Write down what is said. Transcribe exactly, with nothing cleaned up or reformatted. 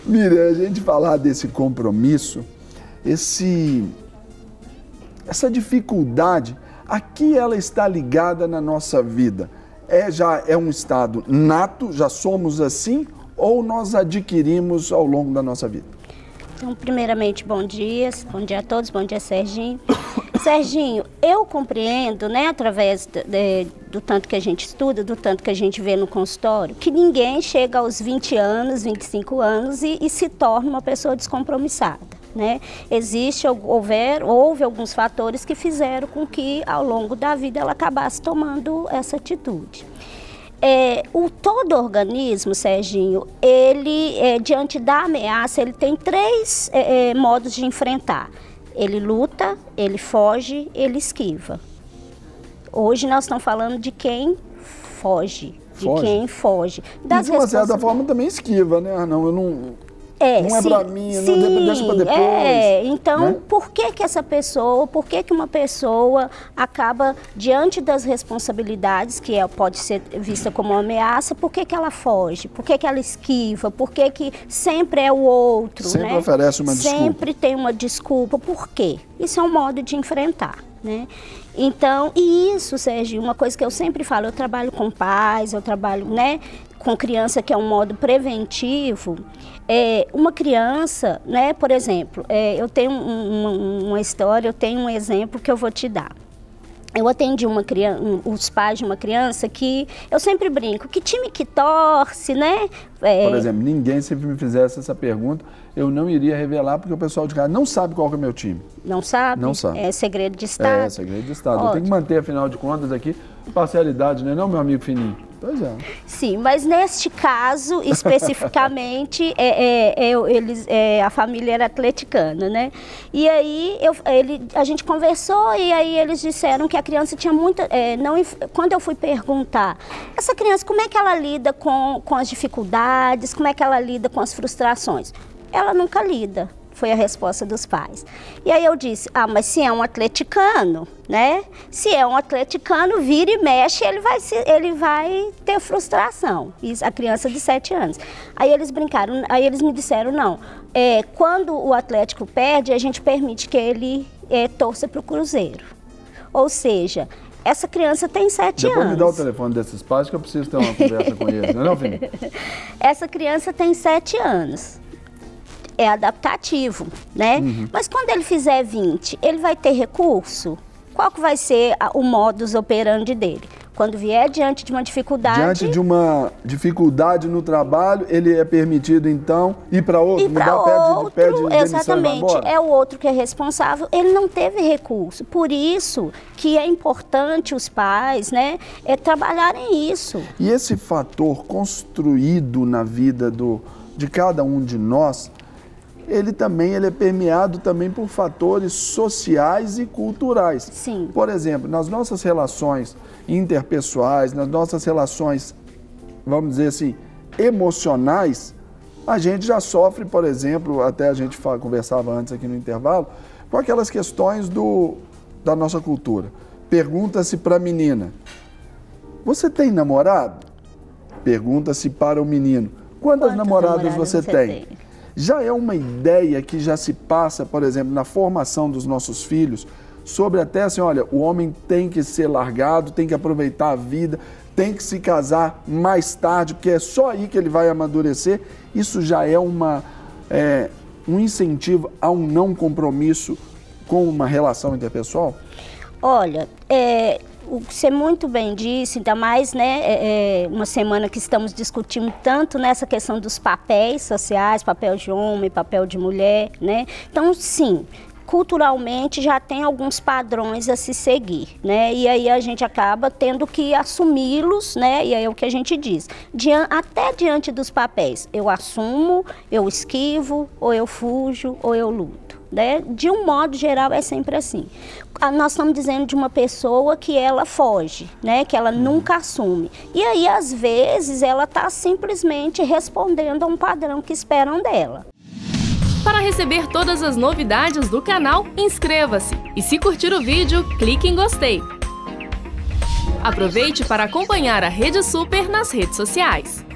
Miriam, a gente falar desse compromisso, esse, essa dificuldade, a que ela está ligada na nossa vida? É, já é um estado nato, já somos assim, ou nós adquirimos ao longo da nossa vida? Então, primeiramente, bom dia, bom dia a todos, bom dia, Serginho. Serginho, eu compreendo, né, através de, de, do tanto que a gente estuda, do tanto que a gente vê no consultório, que ninguém chega aos vinte anos, vinte e cinco anos e, e se torna uma pessoa descompromissada, né? Existe, houver, houve alguns fatores que fizeram com que, ao longo da vida, ela acabasse tomando essa atitude. É, o todo organismo, Serginho, ele, é, diante da ameaça, ele tem três é, é, modos de enfrentar. Ele luta, ele foge, ele esquiva. Hoje nós estamos falando de quem foge, de foge. quem foge. Das e de uma certa forma também esquiva, né? Ah, não, eu não... É, não é sim, para mim, sim, não deixa para depois. É, então, né? por que que essa pessoa, por que que uma pessoa acaba, diante das responsabilidades, que é, pode ser vista como uma ameaça, por que que ela foge? Por que que ela esquiva? Por que que sempre é o outro? Sempre né? oferece uma desculpa. Sempre tem uma desculpa. Por quê? Isso é um modo de enfrentar, né? Então, e isso, Sérgio, uma coisa que eu sempre falo, eu trabalho com pais, eu trabalho, né, com criança, que é um modo preventivo. É, uma criança, né, por exemplo, é, eu tenho uma, uma história, eu tenho um exemplo que eu vou te dar. Eu atendi uma criança, um, os pais de uma criança que, eu sempre brinco, que time que torce, né? É... Por exemplo, ninguém se me fizesse essa pergunta, eu não iria revelar, porque o pessoal de casa não sabe qual que é o meu time. Não sabe? Não sabe. É segredo de Estado. É, segredo de Estado. Ótimo. Eu tenho que manter, afinal de contas, aqui, parcialidade, né? Não, meu amigo fininho. Pois é. Sim, mas neste caso, especificamente, é, é, é, eles, é, a família era atleticana, né? E aí eu, ele, a gente conversou e aí eles disseram que a criança tinha muita... É, não, quando eu fui perguntar, essa criança, como é que ela lida com, com as dificuldades, como é que ela lida com as frustrações? Ela nunca lida. Foi a resposta dos pais. E aí eu disse, ah, mas se é um atleticano, né? Se é um atleticano, vira e mexe, ele vai, se, ele vai ter frustração. Isso, a criança de sete anos. Aí eles brincaram, aí eles me disseram, não, é, quando o Atlético perde, a gente permite que ele é, torça para o Cruzeiro. Ou seja, essa criança tem sete Depois anos. me dá o telefone desses pais que eu preciso ter uma conversa com eles, não é, não, filho? Essa criança tem sete anos. É adaptativo, né? Uhum. Mas quando ele fizer vinte, ele vai ter recurso? Qual que vai ser a, o modus operandi dele? Quando vier diante de uma dificuldade... Diante de uma dificuldade no trabalho, ele é permitido, então, ir para outro? Ir para outro, pede, pede exatamente. É o outro que é responsável. Ele não teve recurso. Por isso que é importante os pais, né, é, trabalharem isso. E esse fator construído na vida do, de cada um de nós... ele também ele é permeado também por fatores sociais e culturais. Sim. Por exemplo, nas nossas relações interpessoais, nas nossas relações, vamos dizer assim, emocionais, a gente já sofre, por exemplo, até a gente conversava antes aqui no intervalo, com aquelas questões do, da nossa cultura. Pergunta-se para a menina, você tem namorado? Pergunta-se para o menino, quantas, quantas namoradas, namoradas você, você tem? tem? Já é uma ideia que já se passa, por exemplo, na formação dos nossos filhos, sobre até assim, olha, o homem tem que ser largado, tem que aproveitar a vida, tem que se casar mais tarde, porque é só aí que ele vai amadurecer. Isso já é, uma, é um incentivo a um não compromisso com uma relação interpessoal? Olha, é... o que você muito bem disse, ainda mais, né, é, uma semana que estamos discutindo tanto nessa questão dos papéis sociais, papel de homem, papel de mulher, né? Então, sim, culturalmente já tem alguns padrões a se seguir, né? E aí a gente acaba tendo que assumi-los, né? E aí é o que a gente diz, Dian- até diante dos papéis, eu assumo, eu esquivo, ou eu fujo, ou eu luto. Né? De um modo geral é sempre assim. Nós estamos dizendo de uma pessoa que ela foge, né? Que ela nunca assume. E aí, às vezes, ela está simplesmente respondendo a um padrão que esperam dela. Para receber todas as novidades do canal, inscreva-se. E se curtir o vídeo, clique em gostei. Aproveite para acompanhar a Rede Super nas redes sociais.